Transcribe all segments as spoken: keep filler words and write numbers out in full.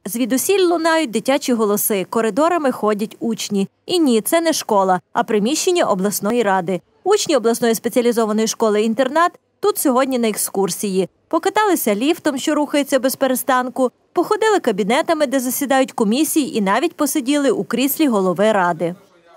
Звідусіль лунають дитячі голоси, коридорами ходять учні. І ні, це не школа, а приміщення обласної ради. Учні обласної спеціалізованої школи-інтернат тут сьогодні на екскурсії. Покаталися ліфтом, що рухається без перестанку, походили кабінетами, де засідають комісії, і навіть посиділи у кріслі голови ради.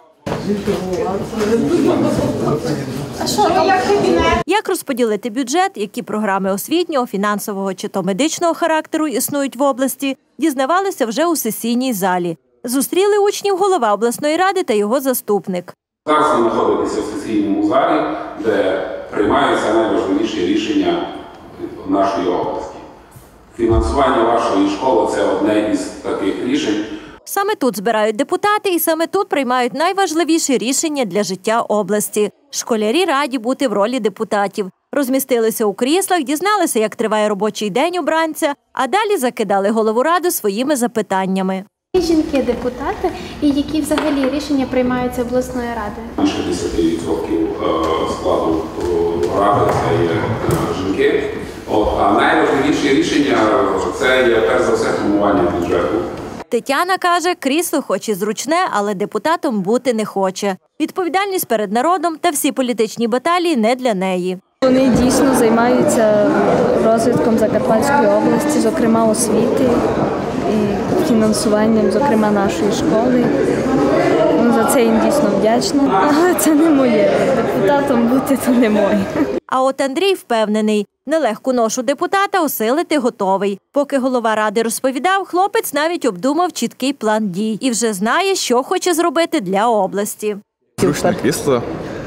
А що, як кабінет? Як розподілити бюджет, які програми освітнього, фінансового чи то медичного характеру існують в області, дізнавалися вже у сесійній залі. Зустріли учнів голова обласної ради та його заступник. Зараз ви знаходитеся в сесійному залі, де приймаються найважливіші рішення нашої області. Фінансування вашої школи – це одне із таких рішень. Саме тут збирають депутати і саме тут приймають найважливіші рішення для життя області. Школярі раді бути в ролі депутатів. Розмістилися у кріслах, дізналися, як триває робочий день обранця, а далі закидали голову ради своїми запитаннями. Жінки-депутати і які взагалі рішення приймаються обласної ради? Більше десять відсотків складу ради – це є жінки. От, а найважливіші рішення – це є перш за все формування бюджету. Тетяна каже, крісло хоч і зручне, але депутатом бути не хоче. Відповідальність перед народом та всі політичні баталії не для неї. Вони дійсно займаються розвитком Закарпатської області, зокрема освіти і фінансуванням, зокрема нашої школи. За це їм дійсно вдячна, але це не моє. Депутатом бути – то не моє. А от Андрій впевнений, нелегку ношу депутата осилити готовий. Поки голова ради розповідав, хлопець навіть обдумав чіткий план дій і вже знає, що хоче зробити для області. Зручне крісло.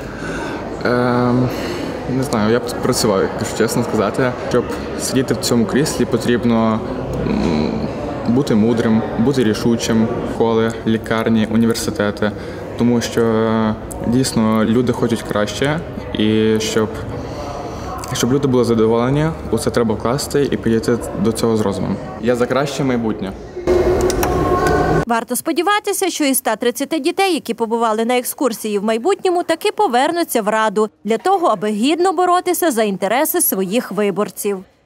Ем, не знаю, я б працював, якщо чесно сказати. Щоб сидіти в цьому кріслі, потрібно м, бути мудрим, бути рішучим, школи, лікарні, університети. Тому що дійсно люди хочуть краще і щоб Щоб люди були задоволені, у це треба вкласти і підійти до цього з розумом. Я за краще майбутнє. Варто сподіватися, що із ста тридцяти дітей, які побували на екскурсії в майбутньому, таки повернуться в раду для того, аби гідно боротися за інтереси своїх виборців.